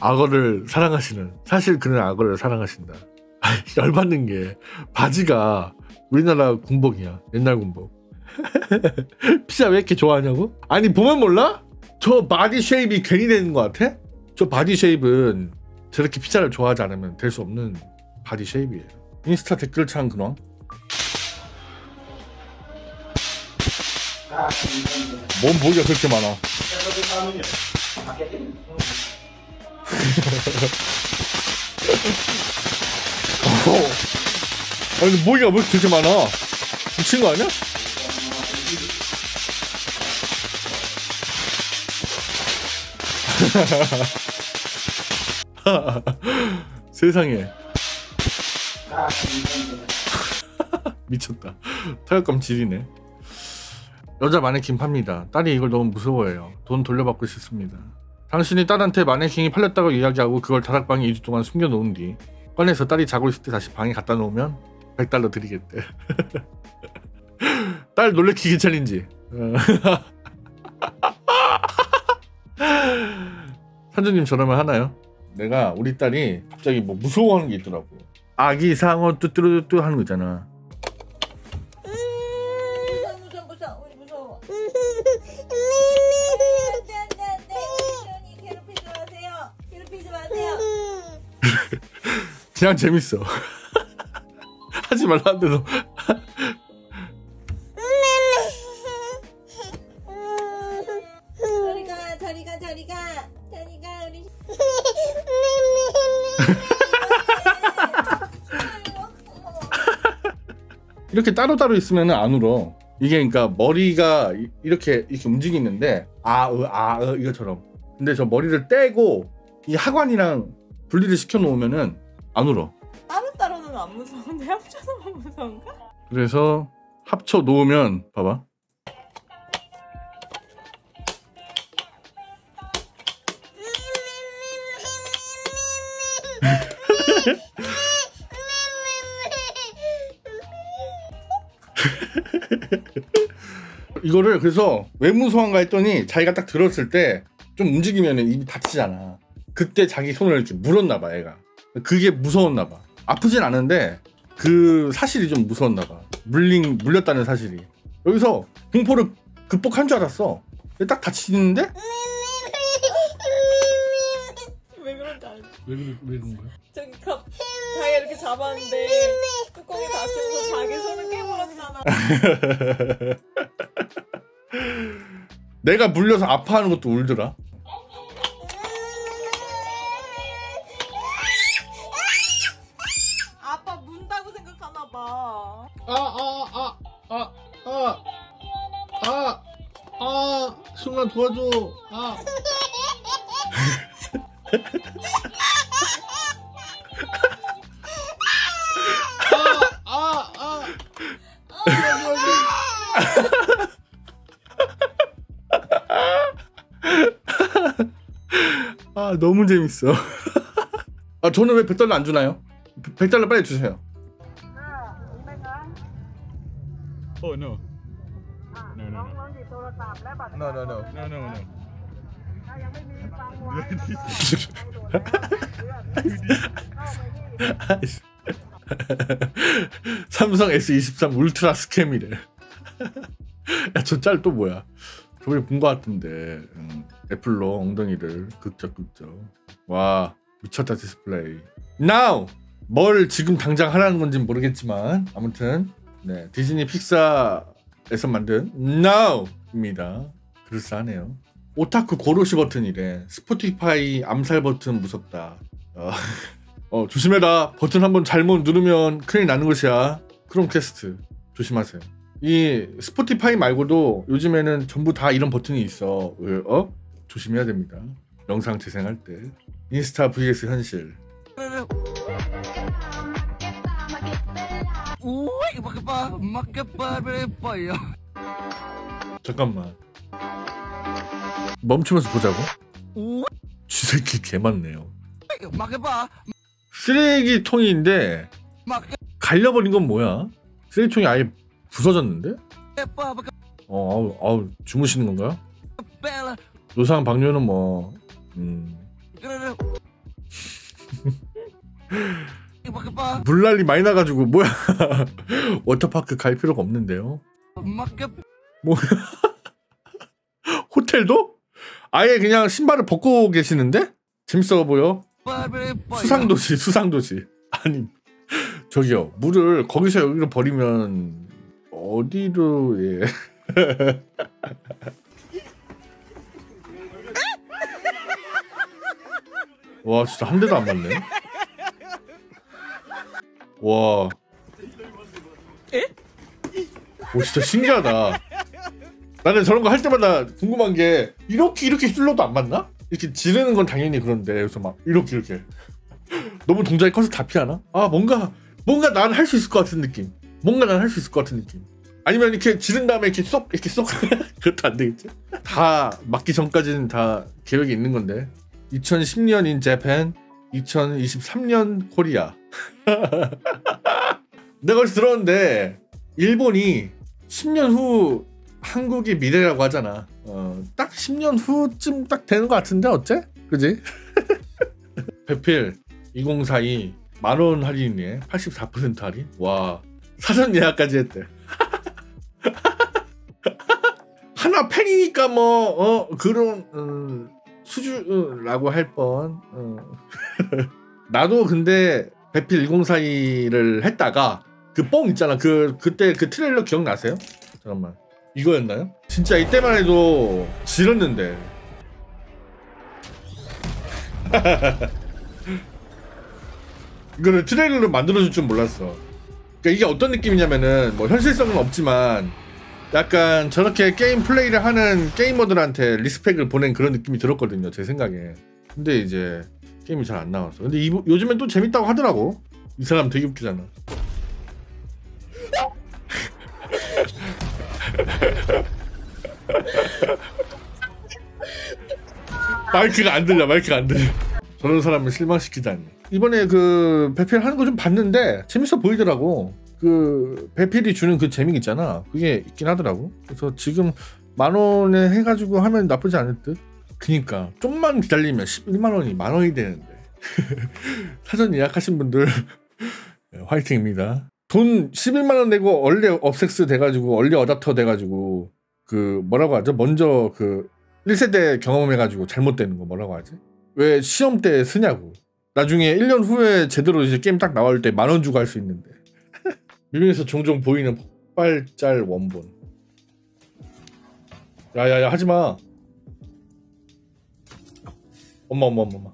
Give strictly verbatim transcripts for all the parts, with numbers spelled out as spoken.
악어를 사랑하시는, 사실 그는 악어를 사랑하신다. 열받는 게 바지가 우리나라 군복이야. 옛날 군복. 피자 왜 이렇게 좋아하냐고? 아니 보면 몰라? 저 바디 쉐입이 괜히 되는 것 같아? 저 바디 쉐입은 저렇게 피자를 좋아하지 않으면 될 수 없는 바디 쉐입이에요. 인스타 댓글창 근황. 뭔 보기가 그렇게 많아. 어. 아니 모기가 왜 그렇게 많아? 미친 거 아니야? 세상에. 미쳤다. 타격감 지리네. 여자 마네킹 팝니다. 딸이 이걸 너무 무서워해요. 돈 돌려받고 싶습니다. 당신이 딸한테 마네킹이 팔렸다고 이야기하고 그걸 다락방에 이 주 동안 숨겨놓은 뒤 꺼내서 딸이 자고 있을 때 다시 방에 갖다 놓으면 백 달러 드리겠대. 딸 놀래키기 챌린지. 산주님 저러면 하나요? 내가 우리 딸이 갑자기 뭐 무서워하는 게 있더라고. 아기 상어 뚜뚜루뚜 하는 거 있잖아. 무서워 무서워 우리 무서워. 안돼 안돼 안돼. 괴롭히지 마세요. 괴롭히지 마세요. 그냥 재밌어. 하지 말라는데도. 저리가 저리가 저리가 저리가 우리. 이렇게 따로따로 있으면 안 울어. 이게 그러니까 머리가 이렇게 이렇게 움직이는데 아으 아으 이것처럼. 근데 저 머리를 떼고 이 하관이랑 분리를 시켜 놓으면은 안 울어. 따로따로는 안 무서운데 합쳐서만 무서운가? 그래서 합쳐 놓으면 봐봐. 이거를 그래서 왜 무서운가 했더니 자기가 딱 들었을 때 좀 움직이면 입이 다치잖아. 그때 자기 손을 이렇게 물었나 봐 얘가. 그게 무서웠나 봐. 아프진 않은데 그 사실이 좀 무서웠나 봐. 물린 물렸다는 사실이. 여기서 공포를 극복한 줄 알았어. 딱 다치는데? 왜 그런지 알지? 왜, 왜, 왜 그런 거야? 저기 갑 자기가 이렇게 잡았는데 뚜껑이 닫혀서 자기 손을 깨물었잖아. 내가 물려서 아파하는 것도 울더라. 아빠 문다고 생각하나 봐. 아, 아, 아, 아, 아, 아, 아, 순간 도와줘. 아. 아, 아, 아. 아, 너무 재밌어. 아, 저는 왜 백 달러 안 주나요? 백 달러 빨리 주세요. Oh no. No no no. No no no. No no no. 삼성 에스 이십삼 울트라 스캠이래. 야, 저 짤 또 뭐야? 저번에 본 거 같은데. 음, 애플로 엉덩이를 극적극적. 와, 미쳤다 디스플레이. Now! 뭘 지금 당장 하라는 건지 모르겠지만 아무튼 네, 디즈니 픽사에서 만든 Now입니다. 그럴싸하네요. 오타쿠 고로시 버튼이래. 스포티파이 암살 버튼 무섭다. 어, 어, 조심해라. 버튼 한번 잘못 누르면 큰일 나는 것이야. 크롬캐스트 조심하세요. 이 스포티파이 말고도 요즘에는 전부 다 이런 버튼이 있어. 어? 조심해야 됩니다. 영상 재생할 때. 인스타 vs 현실. 잠깐만. 멈추면서 보자고? 쥐새끼 개 많네요. 쓰레기통인데 갈려버린 건 뭐야? 쓰레기통이 아예 부서졌는데? 어, 아우, 아우, 주무시는 건가요? 노상 방뇨는 뭐, 음. 물난리 많이 나가지고 뭐야. 워터파크 갈 필요가 없는데요. 뭐 호텔도? 아예 그냥 신발을 벗고 계시는데? 재밌어 보여. 수상도시 수상도시. 아니 저기요 물을 거기서 여기로 버리면 어디로 예. 와 진짜 한 대도 안 맞네. 와. 에? 오 진짜 신기하다. 나는 저런 거 할 때마다 궁금한 게 이렇게 이렇게 찔러도 안 맞나? 이렇게 지르는 건 당연히 그런데 그래서 막 이렇게 이렇게 너무 동작이 커서 다 피하나? 아 뭔가 뭔가 난 할 수 있을 것 같은 느낌. 뭔가 난 할 수 있을 것 같은 느낌. 아니면 이렇게 지른 다음에 이렇게 쏙 이렇게 쏙 그것도 안 되겠지? 다 맞기 전까지는 다 계획이 있는 건데. 이천십 년인 재팬, 이천이십삼 년 코리아. 내가 어디서 들었는데 일본이 십 년 후 한국이 미래라고 하잖아. 어, 딱 십 년 후쯤 딱 되는 것 같은데 어째? 그지? 배필 이천사십이 만원 할인이네. 팔십사 퍼센트 할인? 와 사전 예약까지 했대. 하나 팬이니까 뭐 어, 그런 음, 수주라고 할 뻔. 어. 나도 근데 배필 이천사십이를 했다가 그 뽕 있잖아. 그 그때 그 트레일러 기억나세요? 잠깐만 이거였나요? 진짜 이때만 해도 지렸는데. 이거를 트레일러로 만들어줄 줄 몰랐어. 그러니까 이게 어떤 느낌이냐면은 뭐 현실성은 없지만 약간 저렇게 게임 플레이를 하는 게이머들한테 리스펙을 보낸 그런 느낌이 들었거든요 제 생각에. 근데 이제 게임이 잘 안 나왔어. 근데 이, 요즘엔 또 재밌다고 하더라고. 이 사람 되게 웃기잖아. 마이크가 안 들려 마이크가 안 들려. 저런 사람을 실망시키다니. 이번에 그 배필 하는 거 좀 봤는데 재밌어 보이더라고. 그 배필이 주는 그 재미 있잖아. 그게 있긴 하더라고. 그래서 지금 만 원에 해가지고 하면 나쁘지 않을 듯. 그니까 좀만 기다리면 십일만 원이 만 원이 되는데. 사전 예약하신 분들 화이팅입니다. 돈 십일만 원 내고 얼리 업섹스 돼가지고 얼리 어답터 돼가지고 그 뭐라고 하죠? 먼저 그 일 세대 경험해가지고 잘못되는 거 뭐라고 하지? 왜 시험 때 쓰냐고. 나중에 일 년 후에 제대로 이제 게임 딱 나올 때 만 원 주고 할 수 있는데. 뮤비에서 종종 보이는 폭발짤 원본. 야야야 하지마. 엄마 엄마 엄마 엄마.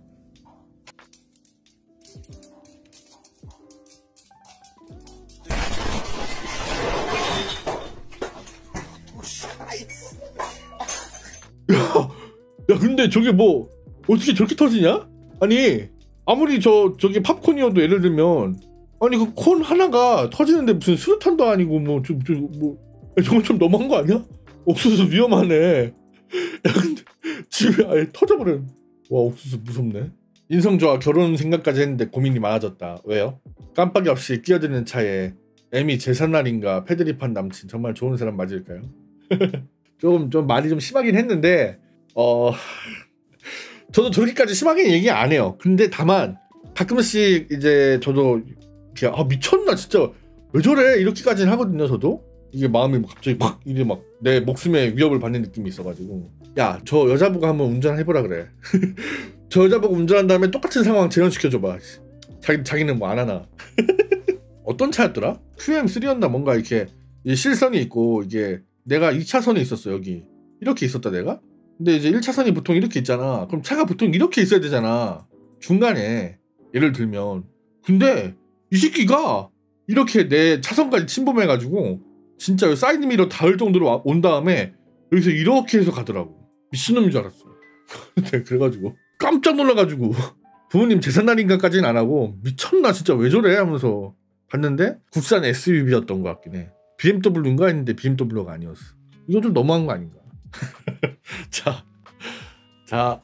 야, 야 근데 저게 뭐 어떻게 저렇게 터지냐? 아니 아무리 저 저기 팝콘이어도 예를 들면 아니 그 콘 하나가 터지는데 무슨 수류탄도 아니고 뭐 좀 좀 뭐 저건 좀 너무한 거 아니야? 옥수수 위험하네. 야 근데 집에 아예 터져버려. 와 옥수수 무섭네. 인성조와 결혼 생각까지 했는데 고민이 많아졌다. 왜요? 깜빡이 없이 끼어드는 차에 애미 제삿날인가 패드립한 남친 정말 좋은 사람 맞을까요? 조금 좀 말이 좀 심하긴 했는데 어 저도 저렇게까지 심하게 얘기 안 해요. 근데 다만 가끔씩 이제 저도 이렇게 아 미쳤나 진짜 왜 저래 이렇게까지는 하거든요. 저도 이게 마음이 갑자기 막 이게 막 내 목숨에 위협을 받는 느낌이 있어가지고 야 저 여자보고 한번 운전해보라 그래. 저 여자보고 운전한 다음에 똑같은 상황 재현시켜줘봐. 자기, 자기는 뭐 안 하나. 어떤 차였더라? 큐엠 쓰리였나 뭔가 이렇게 실선이 있고 이게 내가 이 차선에 있었어. 여기 이렇게 있었다 내가. 근데 이제 일 차선이 보통 이렇게 있잖아. 그럼 차가 보통 이렇게 있어야 되잖아 중간에 예를 들면. 근데 이 새끼가 이렇게 내 차선까지 침범해가지고 진짜 사이드미러 닿을 정도로 온 다음에 여기서 이렇게 해서 가더라고. 미친놈인 줄 알았어. 그래가지고 깜짝 놀라가지고 부모님 제삿날인가까지는 안 하고 미쳤나 진짜 왜 저래 하면서 봤는데 국산 에스유브이였던 것 같긴 해. 비엠더블유인가 했는데 비엠더블유가 아니었어. 이건 좀 너무한 거 아닌가. 자, 자,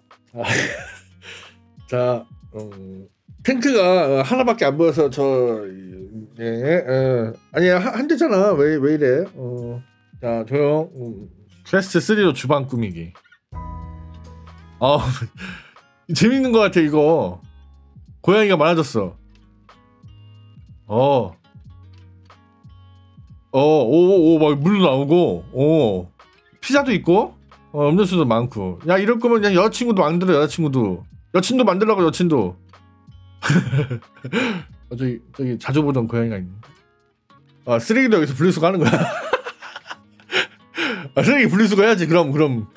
자, 어, 탱크가 하나밖에 안 보여서 저, 예, 어, 아니야 한 대잖아. 왜 왜 이래? 어, 자 조용. 음. 퀘스트 쓰리로 주방 꾸미기. 어, 재밌는 것 같아 이거. 고양이가 많아졌어. 어. 어, 오, 오, 막 물도 나오고, 오. 피자도 있고, 어, 음료수도 많고. 야, 이럴 거면 그냥 여자친구도 만들어, 여자친구도. 여친도 만들라고, 여친도. 어, 저기, 저기 자주 보던 고양이가 있네. 아, 쓰레기도 여기서 분리수거 하는 거야. 아, 쓰레기 분리수거 해야지, 그럼, 그럼.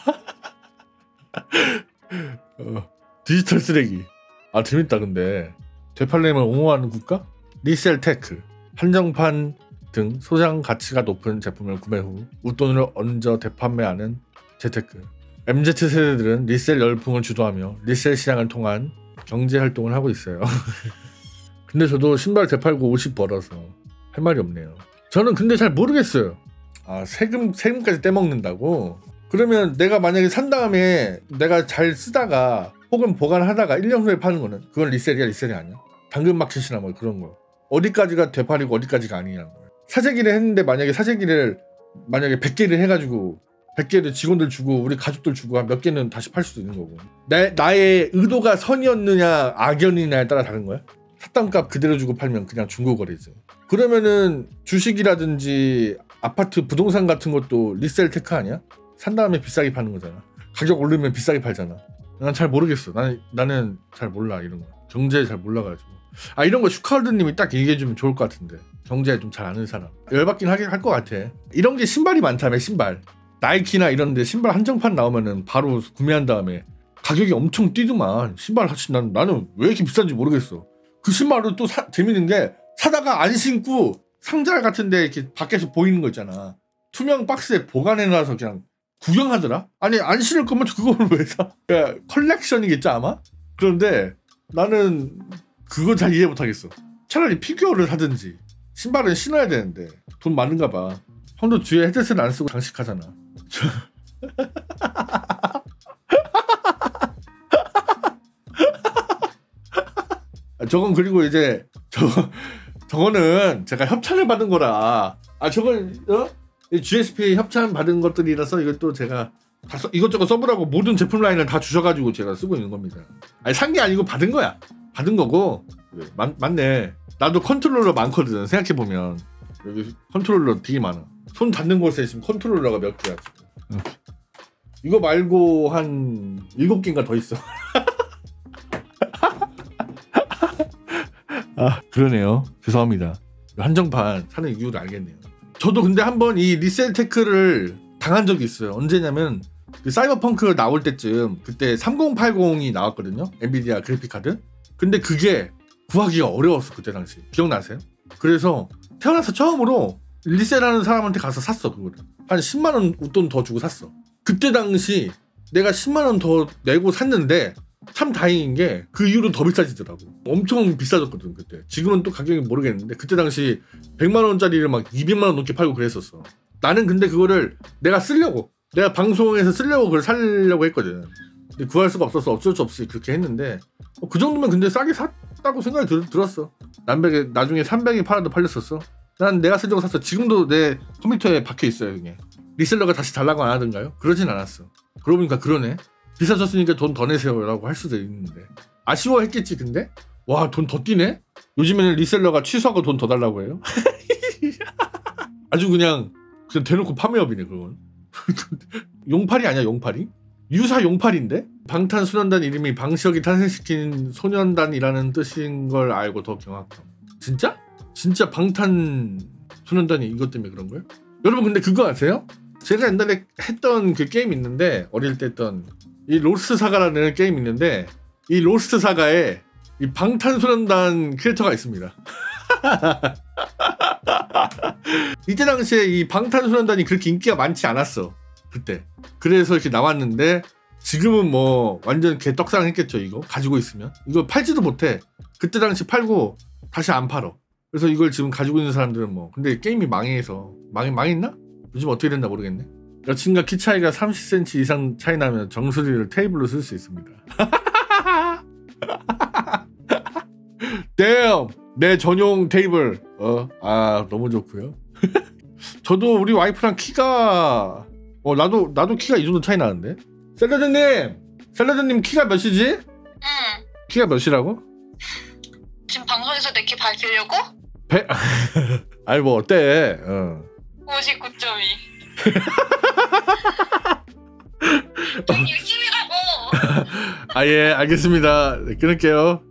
어, 디지털 쓰레기. 아, 재밌다, 근데. 되팔림을 옹호하는 국가? 리셀 테크. 한정판 등 소장 가치가 높은 제품을 구매 후 웃돈을 얹어 되판매하는 재테크. 엠지 세대들은 리셀 열풍을 주도하며 리셀 시장을 통한 경제 활동을 하고 있어요. 근데 저도 신발 되팔고 오십 벌어서 할 말이 없네요. 저는 근데 잘 모르겠어요. 아, 세금, 세금까지 떼먹는다고? 그러면 내가 만약에 산 다음에 내가 잘 쓰다가 혹은 보관하다가 일 년 후에 파는 거는 그건 리셀이야, 리셀이 아니야? 당근마켓이나 뭐 그런 거. 어디까지가 되팔이고 어디까지가 아니냐는 거예요. 사재기를 했는데 만약에 사재기를 만약에 백 개를 해가지고 백 개를 직원들 주고 우리 가족들 주고 한 몇 개는 다시 팔 수도 있는 거고. 나, 나의 의도가 선이었느냐 악연이냐에 따라 다른 거야. 샀던 값 그대로 주고 팔면 그냥 중고거래죠. 그러면은 주식이라든지 아파트 부동산 같은 것도 리셀 테크 아니야? 산 다음에 비싸게 파는 거잖아. 가격 오르면 비싸게 팔잖아. 난 잘 모르겠어. 나는, 나는 잘 몰라 이런 거. 경제 잘 몰라가지고. 아, 이런 거 슈카월드님이 딱 얘기해주면 좋을 것 같은데. 경제 좀 잘 아는 사람. 열받긴 하긴 할 것 같아. 이런 게 신발이 많다며, 신발. 나이키나 이런데 신발 한정판 나오면은 바로 구매한 다음에 가격이 엄청 뛰더만. 신발 사실 난, 나는 왜 이렇게 비싼지 모르겠어. 그 신발은 또 사, 재밌는 게 사다가 안 신고 상자 같은데 이렇게 밖에서 보이는 거 있잖아. 투명 박스에 보관해놔서 그냥 구경하더라? 아니, 안 신을 거면 그거를 왜 사? 그러니까 컬렉션이겠죠, 아마? 그런데 나는 그거 잘 이해 못하겠어. 차라리 피규어를 사든지. 신발은 신어야 되는데 돈 많은가 봐. 형도 뒤에 헤드셋 안 쓰고 장식하잖아. 저건 그리고 이제 저거, 저거는 제가 협찬을 받은 거라. 아, 저건 어? 지에스피 협찬 받은 것들이라서 이것도 제가 다 써, 이것저것 써보라고 모든 제품 라인을 다 주셔가지고 제가 쓰고 있는 겁니다. 아니, 산 게 아니고 받은 거야. 받은 거고. 맞, 맞네. 나도 컨트롤러 많거든. 생각해보면 여기 컨트롤러 되게 많아. 손 닿는 곳에 지금 컨트롤러가 몇 개야 지금. 응. 이거 말고 한 일곱 개인가 더 있어. 아, 그러네요. 죄송합니다. 한정판 사는 이유를 알겠네요. 저도 근데 한번 이 리셀 테크를 당한 적이 있어요. 언제냐면 그 사이버펑크 나올 때쯤 그때 삼공팔공이 나왔거든요. 엔비디아 그래픽카드. 근데 그게 구하기가 어려웠어. 그때 당시 기억나세요? 그래서 태어나서 처음으로 리셀하는 사람한테 가서 샀어. 그거를 한 십만 원 웃돈 더 주고 샀어. 그때 당시 내가 십만 원 더 내고 샀는데 참 다행인 게 그 이후로 더 비싸지더라고. 엄청 비싸졌거든 그때. 지금은 또 가격이 모르겠는데 그때 당시 백만 원짜리를 막 이백만 원 넘게 팔고 그랬었어. 나는 근데 그거를 내가 쓰려고 내가 방송에서 쓰려고 그걸 살려고 했거든. 근데 구할 수가 없어서 어쩔 수 없이 그렇게 했는데 어, 그 정도면 근데 싸게 샀다고 생각이 들, 들었어. 남백에 나중에 삼백에 팔아도 팔렸었어. 난 내가 쓰려고 샀어. 지금도 내 컴퓨터에 박혀 있어요. 그게. 리셀러가 다시 달라고 안 하던가요? 그러진 않았어. 그러고 보니까 그러네. 비싸졌으니까 돈 더 내세요 라고 할 수도 있는데 아쉬워했겠지. 근데 와, 돈 더 뛰네? 요즘에는 리셀러가 취소하고 돈 더 달라고 해요. 아주 그냥 그냥 대놓고 판매업이네 그건. 용팔이 아니야 용팔이? 유사 용팔인데? 방탄소년단 이름이 방시혁이 탄생시킨 소년단이라는 뜻인 걸 알고 더 경악함. 진짜? 진짜 방탄소년단이 이것 때문에 그런 거예요? 여러분 근데 그거 아세요? 제가 옛날에 했던 그 게임 있는데 어릴 때 했던 이 로스트 사가라는 게임 있는데 이 로스트 사가에 이 방탄소년단 캐릭터가 있습니다. 이때 당시에 이 방탄소년단이 그렇게 인기가 많지 않았어 그때. 그래서 이렇게 나왔는데 지금은 뭐 완전 개떡상 했겠죠. 이거 가지고 있으면 이거 팔지도 못해. 그때 당시 팔고 다시 안 팔어. 그래서 이걸 지금 가지고 있는 사람들은 뭐 근데 게임이 망해서 망, 망했나? 요즘 어떻게 됐나 모르겠네. 여친과 키 차이가 삼십 센티미터 이상 차이 나면 정수리를 테이블로 쓸 수 있습니다. damn! 내 전용 테이블. 어, 아, 너무 좋고요. 저도 우리 와이프랑 키가 어 나도 나도 키가 이 정도 차이 나는데. 샐러드님, 샐러드님 키가 몇이지? 응. 키가 몇이라고? 지금 방송에서 내 키 밝히려고? 백 아니 뭐 어때? 어. 오십구 점 이. 좀 열심히라고. 아 예 알겠습니다. 네, 끊을게요.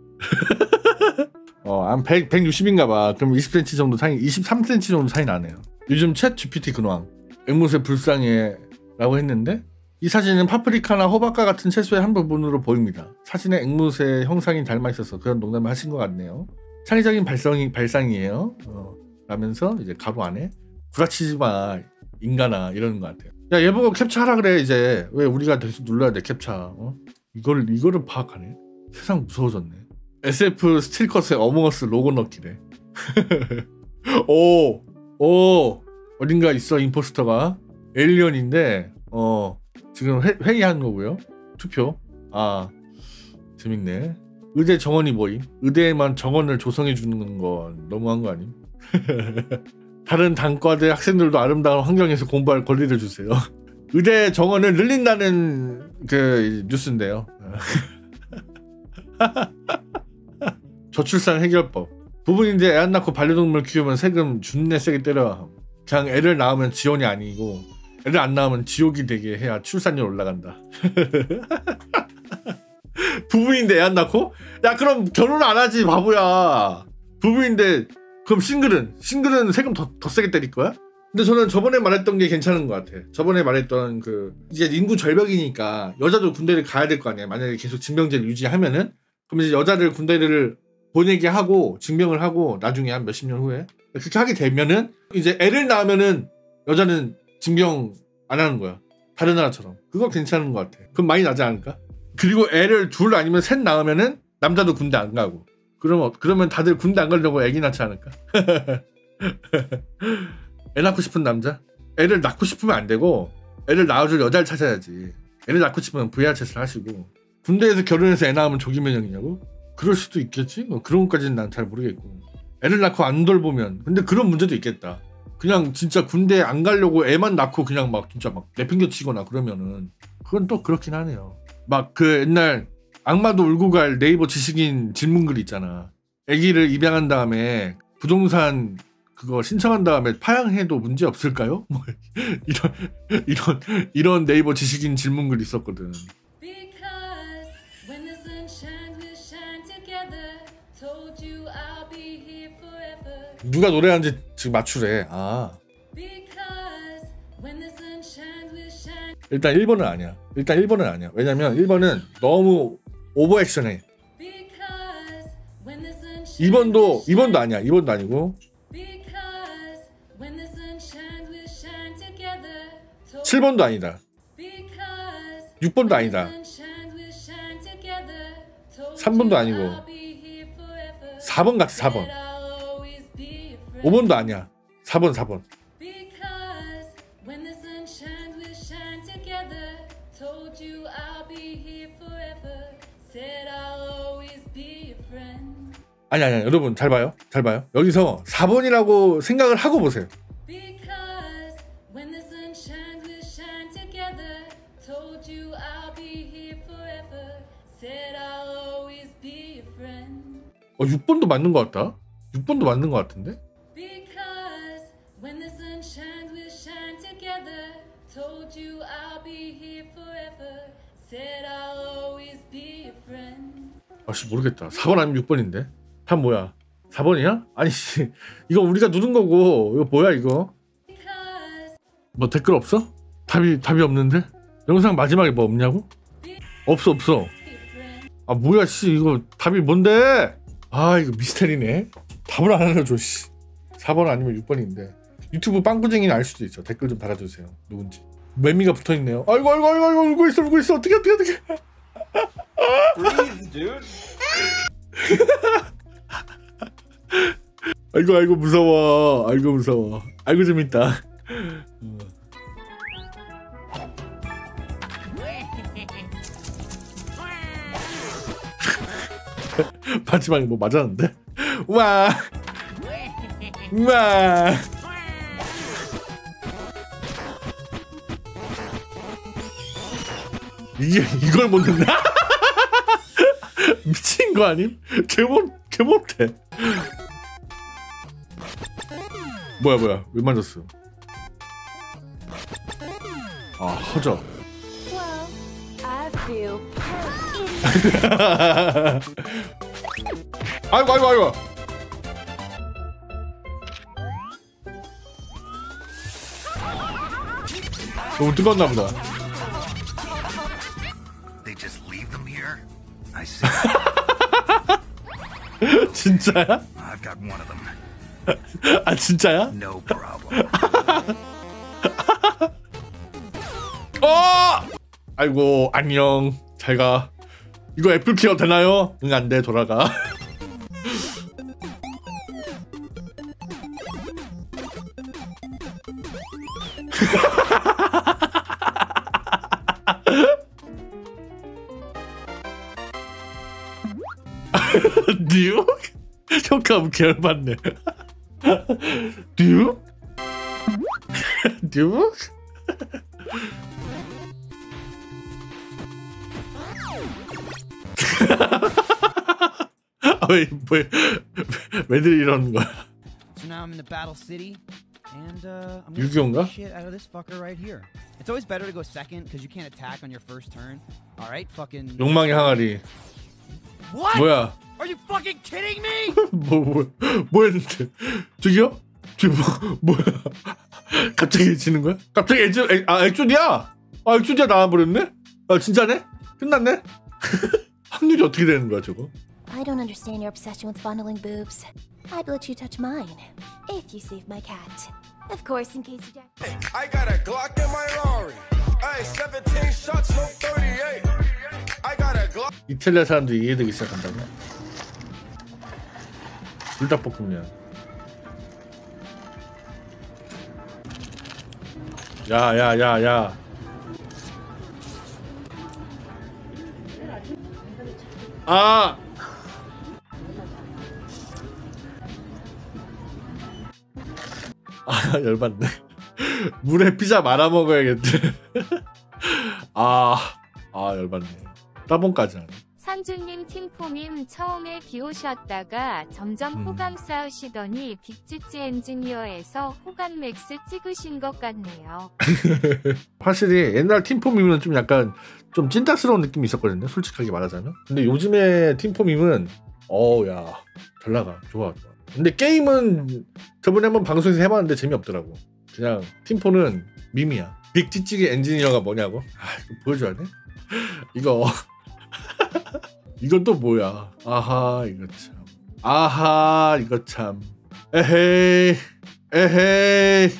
어한 백육십인가 봐. 그럼 이십 센티미터 정도 차이, 이십삼 센티미터 정도 차이 나네요. 요즘 챗 지피티 근황 앵무새 불쌍해 라고 했는데 이 사진은 파프리카나 호박과 같은 채소의 한 부분으로 보입니다. 사진에 앵무새 형상이 닮아 있어서 그런 농담을 하신 것 같네요. 창의적인 발상이, 발상이에요. 어, 라면서 이제 가로 안에 구라치지 마 인간아 이러는 것 같아요. 야 얘 보고 캡처하라 그래. 이제 왜 우리가 계속 눌러야 돼 캡처. 어? 이걸, 이거를 파악하네. 세상 무서워졌네. 에스에프 스틸컷의 어몽어스 로고 넣기래. 오, 오, 어딘가 있어 임포스터가. 에일리언인데 어 지금 회, 회의하는 거고요. 투표. 아 재밌네. 의대 정원이 뭐임? 의대에만 정원을 조성해 주는 건 너무한 거 아님? 다른 단과대 학생들도 아름다운 환경에서 공부할 권리를 주세요. 의대 정원을 늘린다는 그 뉴스인데요. 저출산 해결법. 부부인데 애 안 낳고 반려동물 키우면 세금 준내 세게 때려야 함. 그냥 애를 낳으면 지원이 아니고 애를 안 낳으면 지옥이 되게 해야 출산율 올라간다. 부부인데 애 안 낳고? 야 그럼 결혼 안 하지 바보야. 부부인데 그럼 싱글은? 싱글은 세금 더, 더 세게 때릴 거야? 근데 저는 저번에 말했던 게 괜찮은 것 같아. 저번에 말했던 그 이제 인구 절벽이니까 여자도 군대를 가야 될 거 아니야. 만약에 계속 징병제를 유지하면은 그럼 이제 여자를 군대를 보내게 하고 징병을 하고 나중에 한 몇십 년 후에 그렇게 하게 되면은 이제 애를 낳으면은 여자는 징병 안 하는 거야. 다른 나라처럼. 그거 괜찮은 것 같아. 그럼 많이 나지 않을까? 그리고 애를 둘 아니면 셋 낳으면은 남자도 군대 안 가고. 그러면 그러면 다들 군대 안 가려고 애기 낳지 않을까? 애 낳고 싶은 남자? 애를 낳고 싶으면 안 되고 애를 낳아줄 여자를 찾아야지. 애를 낳고 싶으면 브이아르체스를 하시고. 군대에서 결혼해서 애 낳으면 조기 면역이냐고? 그럴 수도 있겠지? 뭐 그런 것까지는 난 잘 모르겠고. 애를 낳고 안 돌보면 근데 그런 문제도 있겠다. 그냥 진짜 군대 안 가려고 애만 낳고 그냥 막 진짜 막 내팽겨치거나 그러면은 그건 또 그렇긴 하네요. 막 그 옛날 악마도 울고 갈 네이버 지식인 질문글 있잖아. 아기를 입양한 다음에 부동산 그거 신청한 다음에 파양해도 문제 없을까요? 뭐 이런 이런 이런 네이버 지식인 질문글 있었거든. 누가 노래하는지 지금 맞추래. 아. 일단 일 번은 아니야. 일단 일 번은 아니야. 왜냐면 일 번은 너무 오버액션해. 이 번도 이 번도 아니야. 이 번도 아니고. 칠 번도 아니다. 육 번도 아니다. 삼 번도 아니고. 사 번 같아. 사 번. 오 번도 아니야. 사 번, 사 번. 아니 아니 여러분 잘 봐요. 잘 봐요. 여기서 사 번이라고 생각을 하고 보세요. 어, 육 번도 맞는 것 같다. 육 번도 맞는 것 같은데? 아씨 모르겠다. 사 번 아니면 육 번인데? 답 뭐야? 사 번이야? 아니 씨 이거 우리가 누른 거고 이거 뭐야 이거? 뭐 댓글 없어? 답이 답이 없는데? 영상 마지막에 뭐 없냐고? 없어 없어. 아 뭐야 씨 이거 답이 뭔데? 아 이거 미스테리네. 답을 안 알려줘 씨. 사 번 아니면 육 번인데 유튜브 빵꾸쟁이는 알 수도 있어. 댓글 좀 달아주세요. 누군지. 매미가 붙어있네요. 아이고 아이고 아이고 아이고 울고 있어 울고 있어. 어떻게 어떻게 어떻게. 아이고 아이고 무서워. 아이고 무서워. 아이고 재밌다. 마지막에 뭐 맞았는데? 우와 우와 이게 이걸 못 넣나? 미친 거 아님? 개 못, 개 못해. 뭐야 뭐야 왜 맞았어? 아 허접. Well, I feel 아이고 아이고 아이고. 너무 뜨거웠나 보다. They just leave them here? I see. 진짜야? I've got one of them. 아 진짜야? No problem. 어! 아이고 안녕 잘가. 이거 애플 케어 되나요? 응 안돼 돌아가. 뉴? 효과음 개열받네. 뉴? 뉴? 아, 왜, 왜, 왜들 이러는 거야? So now I'm in the battle city, and uh, I'm 유기용가? gonna beat the shit out of this fucker right here. It's always better to go second because you can't attack on your first turn. All right, fucking. 욕망의 항아리. What? 뭐야? Are you fucking kidding me? 뭐, 뭐, 뭐 했는데? 저기요? 저기 뭐, 뭐야? 갑자기 지는 거야? 갑자기 액션, 액, 아, 액션이야? 아, 액션이야 나와버렸네? 아, 진짜네? 끝났네? 확률이 어떻게 되는 거야, 저거? I don't understand your obsession with fondling boobs. I'd let you touch mine if you save my cat. Of course, in case you die. I got a Glock in my Rari. Hey, seventeen shots, no thirty-eight. I got a Glock. 이탈리아 사람들이 이해되기 시작한다고? 불닭볶음면. 야, 야, 야, 야. 아! 아, 열받네. 물에 피자 말아 먹어야겠대. 아, 아, 열받네. 따봉까지 하네. 산주님, 팀포님 처음에 비오셨다가 점점 음. 호감 쌓으시더니 빅지지 엔지니어에서 호감 맥스 찍으신 것 같네요. 확실히 옛날 팀포밈은 좀 약간 좀 찐따스러운 느낌이 있었거든요. 솔직하게 말하자면. 근데 요즘에 팀포밈은 어우 야 잘 나가. 좋아 좋아. 근데 게임은 저번에 한번 방송에서 해봤는데 재미없더라고. 그냥 팀포는 밈이야. 빅지찌개 엔지니어가 뭐냐고? 아 이거 보여줘야 돼? 이거 이건 또 뭐야? 아하 이거 참. 아하 이거 참. 에헤이 에헤이.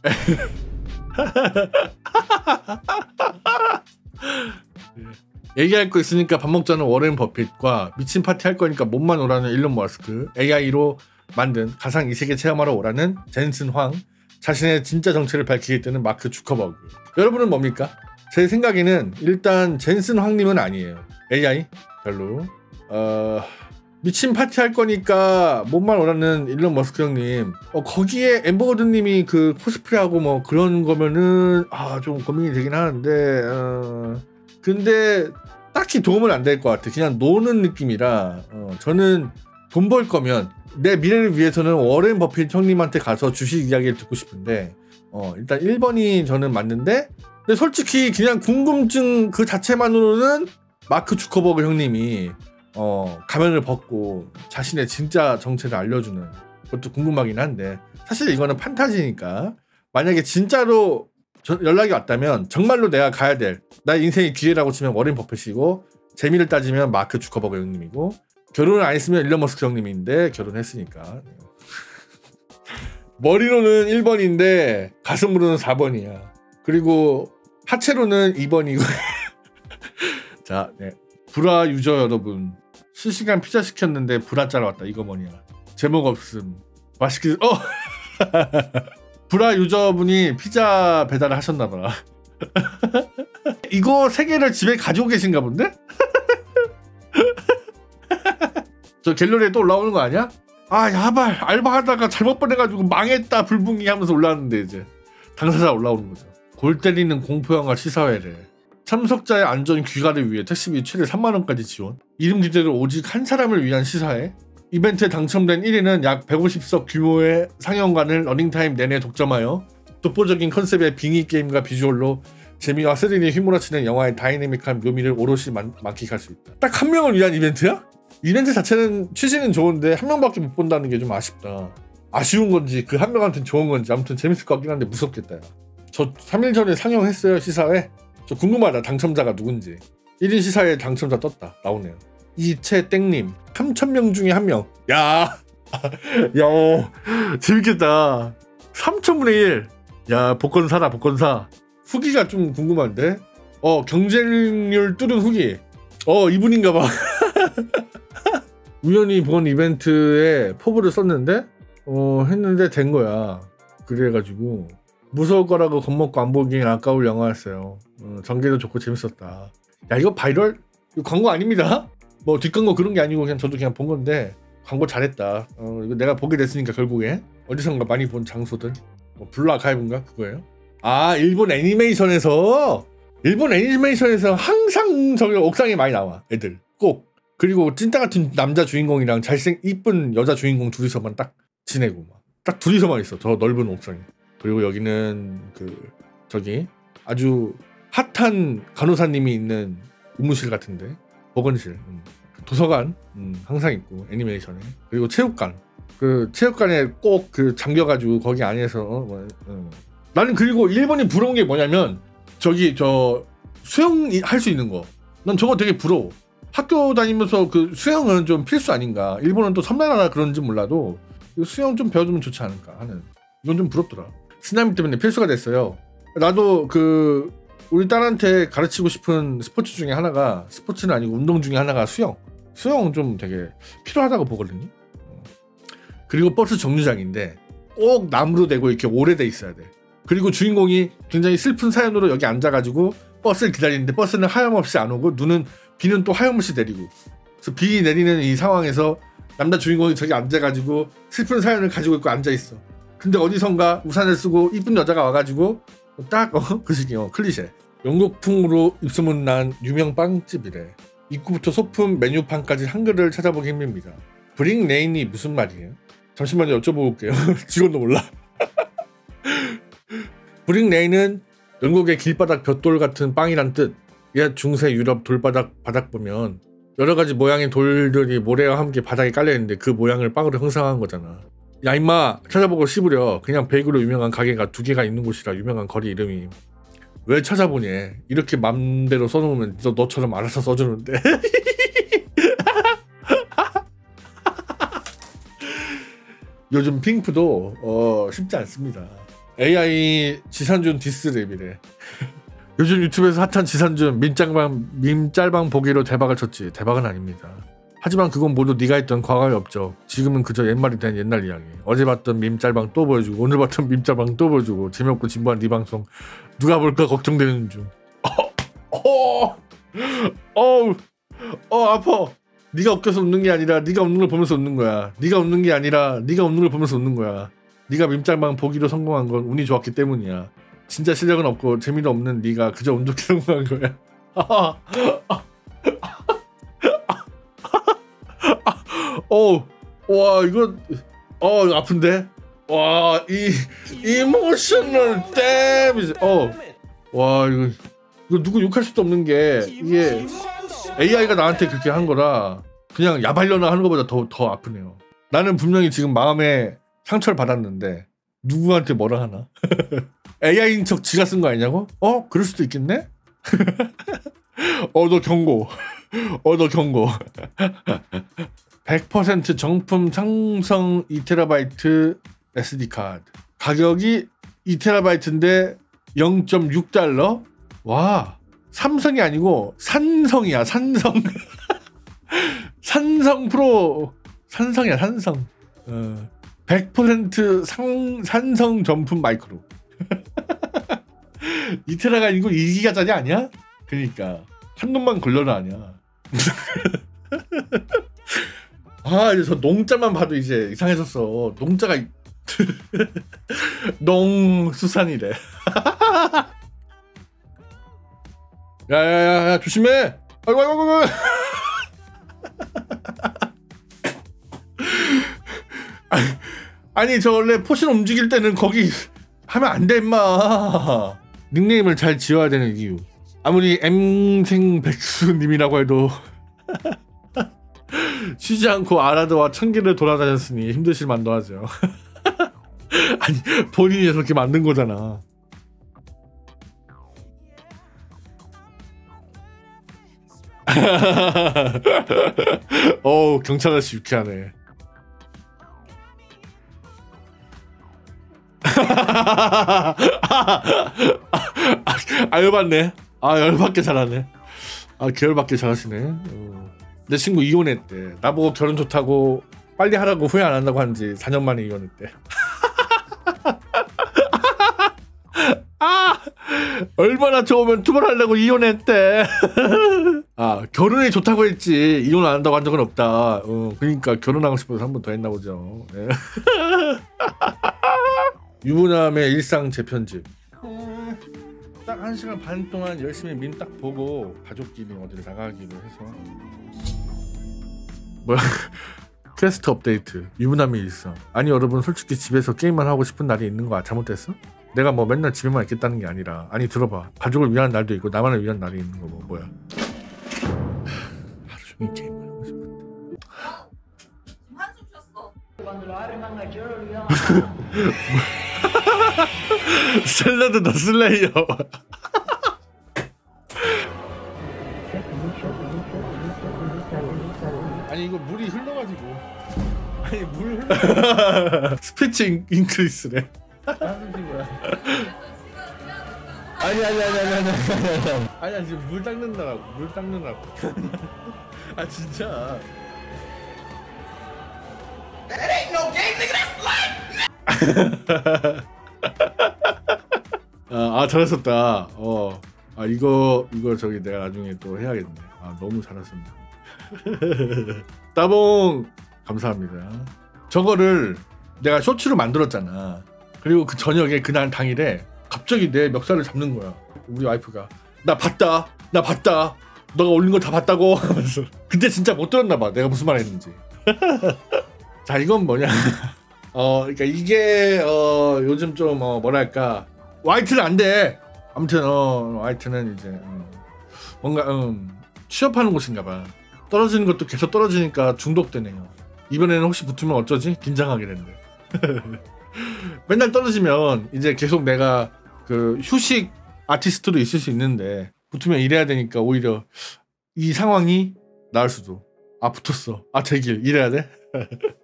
얘기할 거 있으니까 밥 먹자는 워렌 버핏과 미친 파티 할 거니까 몸만 오라는 일론 머스크, 에이아이로 만든 가상 이세계 체험하러 오라는 젠슨 황, 자신의 진짜 정체를 밝히겠다는 마크 주커버그. 여러분은 뭡니까? 제 생각에는 일단 젠슨 황님은 아니에요. 에이아이 별로. 어... 미친 파티 할 거니까 몸만 오라는 일론 머스크 형님. 어, 거기에 엠버거드님이 그 코스프레하고 뭐 그런 거면은 아 좀 고민이 되긴 하는데. 어... 근데 딱히 도움은 안 될 것 같아. 그냥 노는 느낌이라. 어, 저는 돈 벌 거면 내 미래를 위해서는 워렌 버핏 형님한테 가서 주식 이야기를 듣고 싶은데 어, 일단 일 번이 저는 맞는데 근데 솔직히 그냥 궁금증 그 자체만으로는 마크 주커버그 형님이 어, 가면을 벗고 자신의 진짜 정체를 알려주는 것도 궁금하긴 한데 사실 이거는 판타지니까 만약에 진짜로 저, 연락이 왔다면 정말로 내가 가야 될 나의 인생의 기회라고 치면 워렌 버핏이고 재미를 따지면 마크 주커버그 형님이고 결혼을 안 했으면 일론 머스크 형님인데 결혼했으니까 머리로는 일 번인데 가슴으로는 사 번이야. 그리고 하체로는 이 번이고 자, 네. 브라 유저 여러분 실시간 피자 시켰는데 브라짜로 왔다. 이거 뭐냐 제목 없음 맛있게 어 브라 유저분이 피자 배달을 하셨나봐. 이거 세 개를 집에 가지고 계신가 본데? 저 갤러리에 또 올라오는 거 아니야? 아 야발 알바하다가 잘못 보내가지고 망했다 불붕이 하면서 올라왔는데 이제 당사자 올라오는 거죠. 골 때리는 공포영화 시사회래. 참석자의 안전 귀가를 위해 택시비 최대 삼만 원까지 지원. 이름 그대로 오직 한 사람을 위한 시사회. 이벤트에 당첨된 일 위는 약 백오십 석 규모의 상영관을 러닝타임 내내 독점하여 독보적인 컨셉의 빙의 게임과 비주얼로 재미와 스릴이 휘몰아치는 영화의 다이내믹한 묘미를 오롯이 만, 만끽할 수 있다. 딱 한 명을 위한 이벤트야? 이벤트 자체는 취지는 좋은데 한 명밖에 못 본다는 게 좀 아쉽다. 아쉬운 건지 그 한 명한테는 좋은 건지 아무튼 재밌을 것 같긴 한데 무섭겠다. 야. 저 삼 일 전에 상영했어요. 시사회. 저 궁금하다. 당첨자가 누군지. 일 인 시사회 당첨자 떴다. 나오네요. 이채땡님. 삼천 명 중에 한 명. 야, 야, 재밌겠다. 삼천분의 일. 야, 복권 사라, 복권 사. 후기가 좀 궁금한데? 어, 경쟁률 뚫은 후기. 어, 이분인가 봐. 우연히 본 이벤트에 포부를 썼는데, 어, 했는데 된 거야. 그래가지고, 무서울 거라고 겁먹고 안 보기엔 아까울 영화였어요. 어, 전개도 좋고 재밌었다. 야, 이거 바이럴? 이거 광고 아닙니다? 뭐 뒷광고 그런 게 아니고 그냥 저도 그냥 본 건데 광고 잘했다. 어, 이거 내가 보게 됐으니까 결국에 어디선가 많이 본 장소들. 뭐 블루 아카이브인가 그거예요? 아, 일본 애니메이션에서 일본 애니메이션에서 항상 저기 옥상에 많이 나와 애들 꼭. 그리고 찐따 같은 남자 주인공이랑 잘생 이쁜 여자 주인공 둘이서만 딱 지내고 막 딱 둘이서만 있어 저 넓은 옥상에. 그리고 여기는 그 저기 아주 핫한 간호사님이 있는 의무실 같은데 보건실, 음. 도서관 음, 항상 있고 애니메이션에. 그리고 체육관, 그 체육관에 꼭 그 잠겨가지고 거기 안에서 어, 뭐, 음. 나는 그리고 일본이 부러운 게 뭐냐면 저기 저 수영 할 수 있는 거. 난 저거 되게 부러워. 학교 다니면서 그 수영은 좀 필수 아닌가. 일본은 또 섬나라라 그런지 몰라도 수영 좀 배워주면 좋지 않을까 하는. 이건 좀 부럽더라. 쓰나미 때문에 필수가 됐어요. 나도 그 우리 딸한테 가르치고 싶은 스포츠 중에 하나가, 스포츠는 아니고 운동 중에 하나가 수영. 수영 좀 되게 필요하다고 보거든요. 그리고 버스 정류장인데 꼭 나무로 되고 이렇게 오래돼 있어야 돼. 그리고 주인공이 굉장히 슬픈 사연으로 여기 앉아가지고 버스를 기다리는데 버스는 하염없이 안 오고 눈은 비는 또 하염없이 내리고. 그래서 비 내리는 이 상황에서 남자 주인공이 저기 앉아가지고 슬픈 사연을 가지고 있고 앉아있어. 근데 어디선가 우산을 쓰고 이쁜 여자가 와가지고 딱 어, 그 시기 어, 클리셰. 영국풍으로 입소문난 유명 빵집이래. 입구부터 소품 메뉴판까지 한글을 찾아보기 힘듭니다. 브릭 레인이 무슨 말이에요? 잠시만요, 여쭤보고 올게요. 직원도 몰라. 브릭 레인은 영국의 길바닥 벽돌 같은 빵이란 뜻. 옛 중세 유럽 돌바닥 바닥 보면 여러 가지 모양의 돌들이 모래와 함께 바닥에 깔려있는데 그 모양을 빵으로 형상한 거잖아. 야 임마, 찾아보고 씹으려. 그냥 베이글로 유명한 가게가 두 개가 있는 곳이라 유명한 거리 이름이. 왜 찾아보니? 이렇게 맘대로 써놓으면 너, 너처럼 알아서 써주는데. 요즘 핑프도 어, 쉽지 않습니다. 에이아이 지산준 디스랩이래. 요즘 유튜브에서 핫한 지산준 밈짤방, 밈짤방 보기로 대박을 쳤지. 대박은 아닙니다. 하지만 그건 모두 네가 했던 과거의 업적. 지금은 그저 옛말이 된 옛날 이야기. 어제 봤던 밈짤방 또 보여주고 오늘 봤던 밈짤방 또 보여주고 재미없고 진부한 네 방송 누가 볼까 걱정되는 중. 어, 어, 어, 어 아파. 네가 웃겨서 웃는 게 아니라 네가 웃는 걸 보면서 웃는 거야. 네가 웃는 게 아니라 네가 웃는 걸 보면서 웃는 거야. 네가 밈짤방 보기로 성공한 건 운이 좋았기 때문이야. 진짜 실력은 없고 재미도 없는 네가 그저 운 좋게 성공한 거야. 어, 와 이거 어 아픈데. 와 이 이모셔널 데미지. 어, 와 이거 이거 누구 욕할 수도 없는 게 이게 에이아이가 나한테 그렇게 한 거라 그냥 야발려나 하는 것보다 더 더 아프네요. 나는 분명히 지금 마음에 상처를 받았는데 누구한테 뭐라 하나? 에이아이인 척 지가 쓴 거 아니냐고? 어? 그럴 수도 있겠네? 어, 너 경고. 어, 너 경고. 백 퍼센트 정품 상성 이 테라바이트 에스디 카드. 가격이 이 테라바이트인데 영 점 육 달러? 와, 삼성이 아니고 산성이야, 산성. 산성 프로. 산성이야, 산성. 어, 백 퍼센트 상, 산성 정품 마이크로. 이 테라가 아니고 이 기가짜리 아니야? 그니까 한 놈만 걸려라 아니야. 아 이제 저 농자만 봐도 이제 이상해졌어. 농자가 농수산이래. 야야야야 조심해. 아이고 아이고 아이고. 아니 저 원래 포션 움직일 때는 거기 하면 안 돼 임마. 닉네임을 잘 지어야 되는 이유. 아무리 엠생백수님이라고 해도 쉬지 않고 아라드와 천계를 돌아다녔으니 힘드실 만도 하죠. 아니 본인이 그렇게 만든 거잖아. 어우 경찰 아저씨 유쾌하네. 아 열받네. 아 열받게 잘하네. 아 계열받게 잘하시네. 어. 내 친구 이혼했대. 나보고 결혼 좋다고 빨리 하라고 후회 안 한다고 한지 사 년 만에 이혼했대. 아 얼마나 좋으면 두 번 하려고 이혼했대. 아 결혼이 좋다고 했지 이혼 안 한다고 한 적은 없다. 어, 그러니까 결혼하고 싶어서 한 번 더 했나 보죠. 네. 유부남의 일상 재편집. 음, 딱 한 시간 반 동안 열심히 민 딱 보고 가족끼리 어디를 나가기로 해서. 뭐야? 퀘스트 업데이트. 유부남의 일상. 아니 여러분 솔직히 집에서 게임만 하고 싶은 날이 있는 거야. 잘못됐어? 내가 뭐 맨날 집에만 있겠다는 게 아니라. 아니 들어봐. 가족을 위한 날도 있고 나만을 위한 날이 있는 거 뭐 뭐야? 하루 종일 게임만 하고 싶은데. 한숨 쉬었어. 샐러드 더 슬레이어. 아니 이거 물이 흘러가지고. 아니 물 흘러. 스피치 인크리스래. 한숨 쉰 거야. 아니 아니 아니 아니 아니 아니 아니 지금 물 닦는다라고. 물 닦느라고. 아 진짜. That ain't no game, nigga. That's life. 아, 아 잘하셨다. 어, 아 이거 이거 저기 내가 나중에 또 해야겠네. 아 너무 잘하셨네. 따봉 감사합니다. 저거를 내가 쇼츠로 만들었잖아. 그리고 그 저녁에 그날 당일에 갑자기 내 멱살을 잡는 거야. 우리 와이프가 나 봤다, 나 봤다. 너가 올린 걸 다 봤다고 하면서. 그때 진짜 못 들었나 봐. 내가 무슨 말 했는지. 자 이건 뭐냐. 어 그러니까 이게 어 요즘 좀 어, 뭐랄까. 화이트는 안 돼. 아무튼 어 화이트는 이제 음, 뭔가 음, 취업하는 곳인가 봐. 떨어지는 것도 계속 떨어지니까 중독되네요. 이번에는 혹시 붙으면 어쩌지? 긴장하게 된대. 맨날 떨어지면 이제 계속 내가 그 휴식 아티스트도 있을 수 있는데 붙으면 일해야 되니까 오히려 이 상황이 나을 수도. 아 붙었어. 아 제 길 이래야 돼?